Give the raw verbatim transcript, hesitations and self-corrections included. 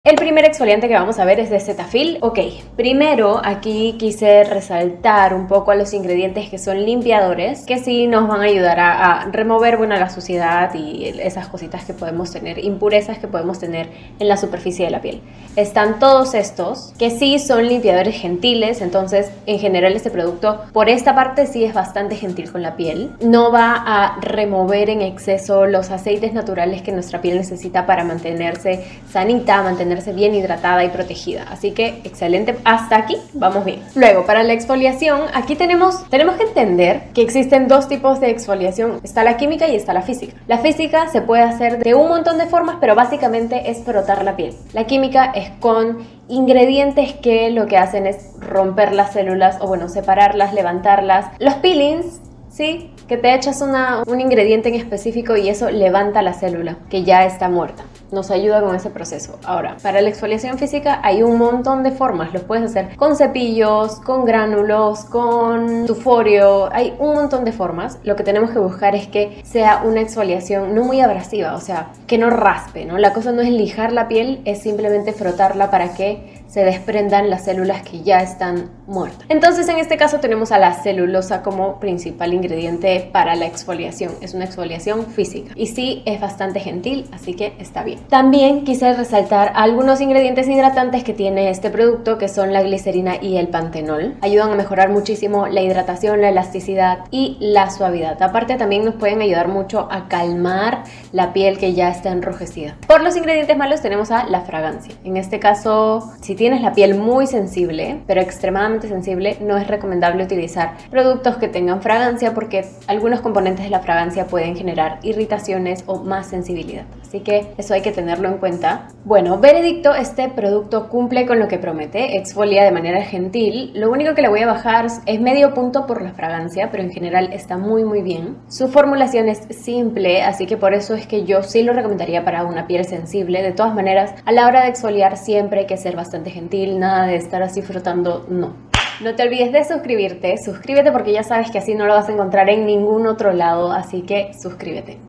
El primer exfoliante que vamos a ver es de Cetaphil. Ok, primero aquí quise resaltar un poco a los ingredientes que son limpiadores, que sí nos van a ayudar a, a remover, bueno, la suciedad y esas cositas que podemos tener, impurezas que podemos tener en la superficie de la piel. Están todos estos, que sí son limpiadores gentiles, entonces en general este producto por esta parte sí es bastante gentil con la piel. No va a remover en exceso los aceites naturales que nuestra piel necesita para mantenerse sanita, mantenerse bien hidratada y protegida, así que excelente, hasta aquí vamos bien. Luego, para la exfoliación, aquí tenemos tenemos que entender que existen dos tipos de exfoliación, está la química y está la física. La física se puede hacer de un montón de formas, pero básicamente es frotar la piel. La química es con ingredientes que lo que hacen es romper las células, o bueno, separarlas, levantarlas. Los peelings, ¿sí? Que te echas una, un ingrediente en específico y eso levanta la célula que ya está muerta. Nos ayuda con ese proceso. Ahora, para la exfoliación física hay un montón de formas. Los puedes hacer con cepillos, con gránulos, con tuforio. Hay un montón de formas. Lo que tenemos que buscar es que sea una exfoliación no muy abrasiva, o sea, que no raspe, ¿no? La cosa no es lijar la piel, es simplemente frotarla para que se desprendan las células que ya están muertas. Entonces, en este caso tenemos a la celulosa como principal ingrediente para la exfoliación. Es una exfoliación física y sí es bastante gentil, así que está bien. También quise resaltar algunos ingredientes hidratantes que tiene este producto, que son la glicerina y el pantenol. Ayudan a mejorar muchísimo la hidratación, la elasticidad y la suavidad. Aparte, también nos pueden ayudar mucho a calmar la piel que ya está enrojecida. Por los ingredientes malos tenemos a la fragancia. En este caso, si tienes la piel muy sensible, pero extremadamente sensible, no es recomendable utilizar productos que tengan fragancia porque algunos componentes de la fragancia pueden generar irritaciones o más sensibilidad. Así que eso hay que tenerlo en cuenta. Bueno, veredicto, este producto cumple con lo que promete, exfolia de manera gentil. Lo único que le voy a bajar es medio punto por la fragancia, pero en general está muy muy bien. Su formulación es simple, así que por eso es que yo sí lo recomendaría para una piel sensible. De todas maneras, a la hora de exfoliar siempre hay que ser bastante gentil, nada de estar así frotando, no. No te olvides de suscribirte, suscríbete porque ya sabes que así no lo vas a encontrar en ningún otro lado, así que suscríbete.